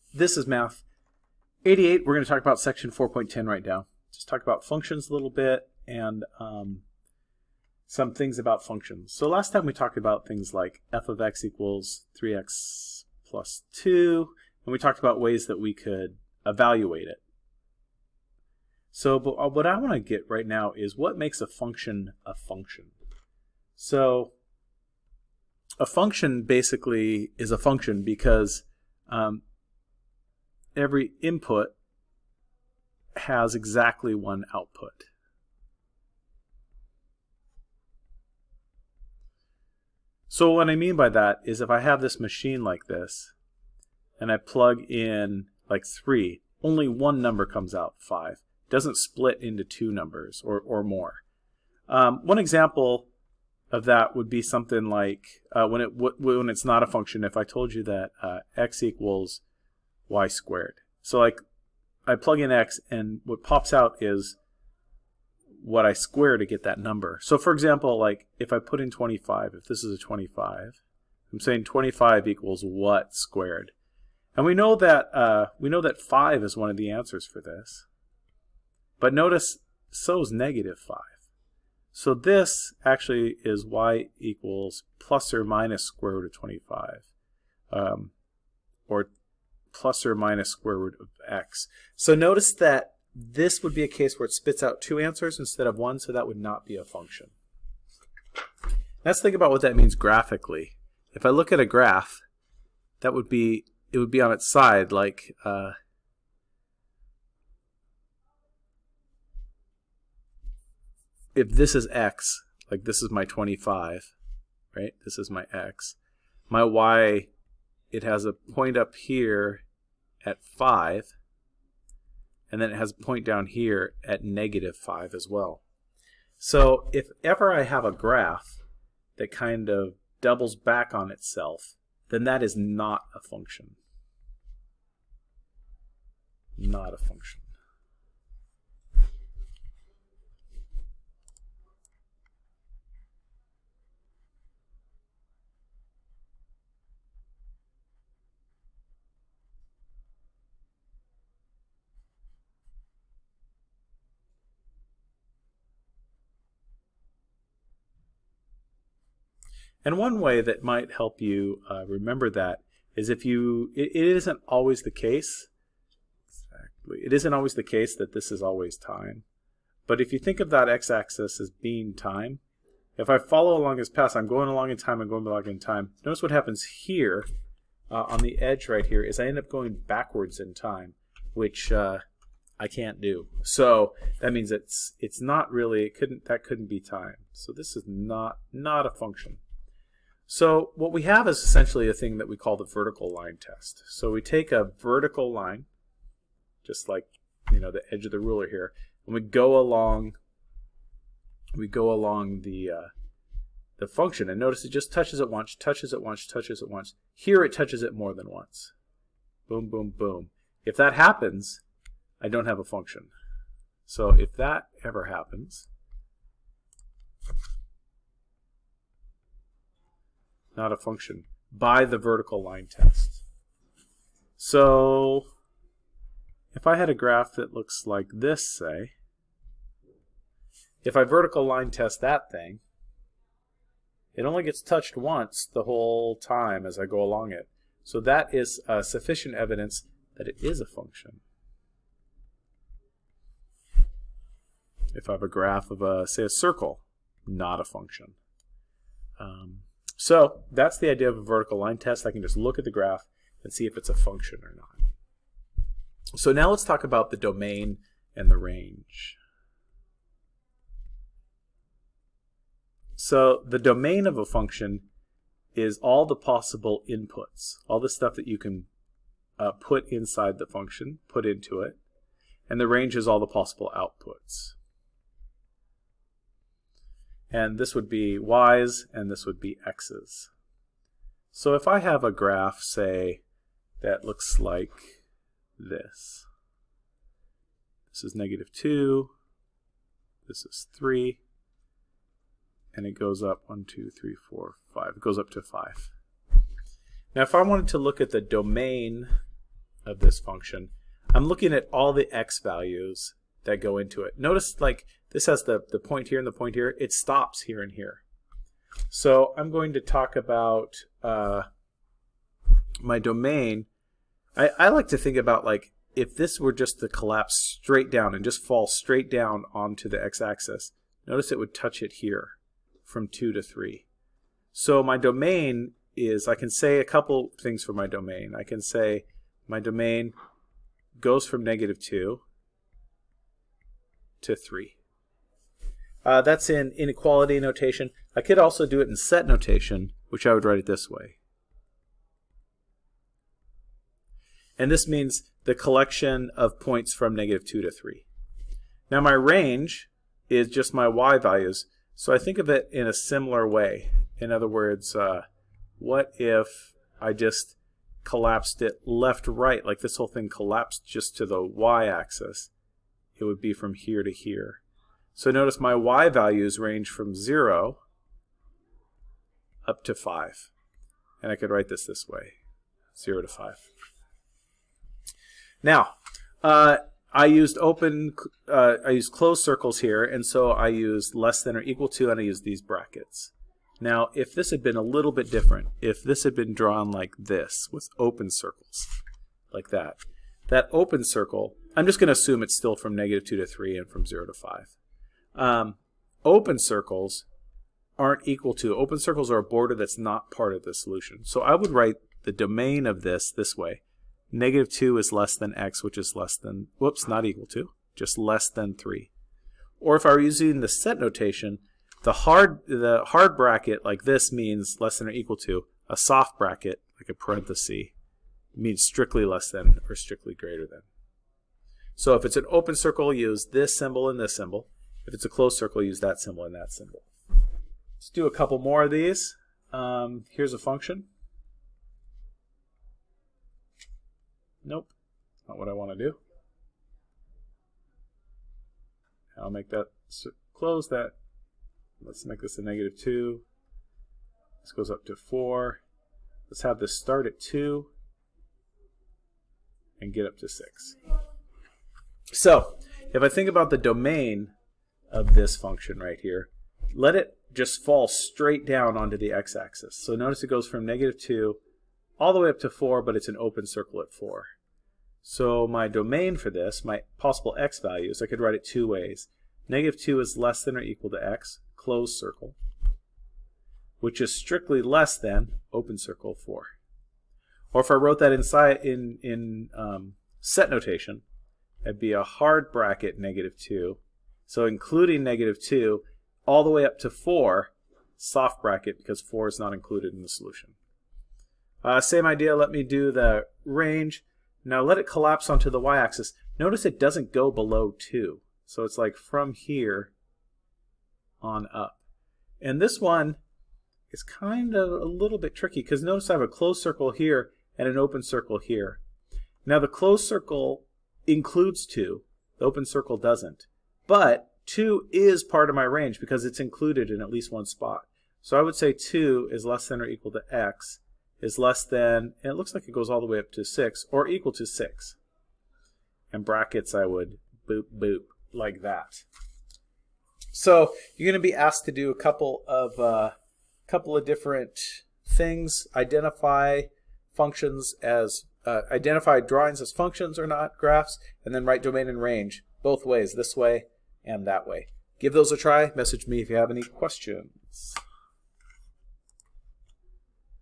this is Math 88. We're going to talk about section 4.10 right now. Just talk about functions a little bit and some things about functions. So last time we talked about things like f of x equals 3x plus 2, and we talked about ways that we could evaluate it. So but what I want to get right now is what makes a function a function. So a function basically is a function because every input has exactly one output. So what I mean by that is if I have this machine like this and I plug in like 3, only one number comes out, 5. It doesn't split into 2 numbers or more. One example of that would be something like when it's not a function, if I told you that x equals y squared. So like I plug in x and what pops out is what I square to get that number. So for example, like if I put in 25, if this is a 25, I'm saying 25 equals what squared? And we know that 5 is one of the answers for this. But notice so is negative 5. So this actually is y equals plus or minus square root of 25, or plus or minus square root of x. So notice that this would be a case where it spits out 2 answers instead of 1, so that would not be a function. Let's think about what that means graphically. If I look at a graph, it would be on its side, like if this is x, like this is my 25, right? This is my x. My y, it has a point up here at 5, and then it has a point down here at negative 5 as well. So if ever I have a graph that kind of doubles back on itself, then that is not a function. Not a function. And one way that might help you remember that is if it isn't always the case. Exactly. It isn't always the case that this is always time. But if you think of that x-axis as being time, if I follow along this path, I'm going along in time, I'm going along in time. Notice what happens here on the edge right here is I end up going backwards in time, which I can't do. So that means it's not really, that couldn't be time. So this is not a function. So what we have is essentially a thing that we call the vertical line test. So we take a vertical line, just like the edge of the ruler here, and we go along the function. And notice it just touches it once, touches it once, touches it once. Here it touches it more than once. Boom, boom, boom. If that happens, I don't have a function. So if that ever happens, not a function by the vertical line test. So if I had a graph that looks like this, say, if I vertical line test that thing, it only gets touched once the whole time as I go along it. So that is sufficient evidence that it is a function. If I have a graph of, say, a circle, not a function. So that's the idea of a vertical line test. I can just look at the graph and see if it's a function or not. So now let's talk about the domain and the range. So the domain of a function is all the possible inputs, all the stuff that you can put inside the function, put into it, and the range is all the possible outputs. And this would be y's, and this would be x's. So if I have a graph, say, that looks like this. This is -2, this is 3, and it goes up 1, 2, 3, 4, 5. It goes up to 5. Now if I wanted to look at the domain of this function, I'm looking at all the x values that go into it. Notice like this has the point here and the point here. It stops here and here. So I'm going to talk about my domain. I like to think about like if this were just to collapse straight down and just fall straight down onto the x-axis, notice it would touch it here from 2 to 3. So my domain is, I can say a couple things for my domain. I can say my domain goes from -2 to 3. That's in inequality notation. I could also do it in set notation, which I would write it this way. And this means the collection of points from -2 to 3. Now my range is just my y values, so I think of it in a similar way. In other words, what if I just collapsed it left-right, like this whole thing collapsed just to the y-axis? It would be from here to here. So notice my y values range from 0 up to 5. And I could write this way, 0 to 5. Now, I used closed circles here, and so I used less than or equal to, and I used these brackets. Now, if this had been a little bit different, if this had been drawn like this, with open circles, like that, that open circle, I'm just going to assume it's still from -2 to 3 and from 0 to 5. Open circles aren't equal to, open circles are a border that's not part of the solution. So I would write the domain of this way. -2 is less than x, which is less than, whoops, not equal to, just less than 3. Or if I were using the set notation, the hard bracket like this means less than or equal to. A soft bracket, like a parenthesis, means strictly less than or strictly greater than. So if it's an open circle, use this symbol and this symbol. If it's a closed circle, use that symbol and that symbol. Let's do a couple more of these. Here's a function. Nope, not what I want to do. I'll make that, close that. Let's make this a -2. This goes up to 4. Let's have this start at 2 and get up to 6. So, if I think about the domain of this function right here, let it just fall straight down onto the x-axis. So notice it goes from -2 all the way up to 4, but it's an open circle at 4. So my domain for this, my possible x values, I could write it two ways. -2 is less than or equal to x, closed circle, which is strictly less than open circle 4. Or if I wrote that inside in set notation, it'd be a hard bracket -2. So including -2 all the way up to 4, soft bracket because 4 is not included in the solution. Same idea, let me do the range. Now let it collapse onto the y-axis. Notice it doesn't go below 2. So it's like from here on up. And this one is kind of a little bit tricky because notice I have a closed circle here and an open circle here. Now the closed circle includes 2. The open circle doesn't. But 2 is part of my range because it's included in at least one spot. So I would say 2 is less than or equal to x is less than, and it looks like it goes all the way up to 6, or equal to 6. And brackets I would boop, boop, like that. So you're going to be asked to do a couple of different things. Identify functions as, identify drawings as functions or not, graphs, and then write domain and range both ways, this way and that way. Give those a try. Message me if you have any questions.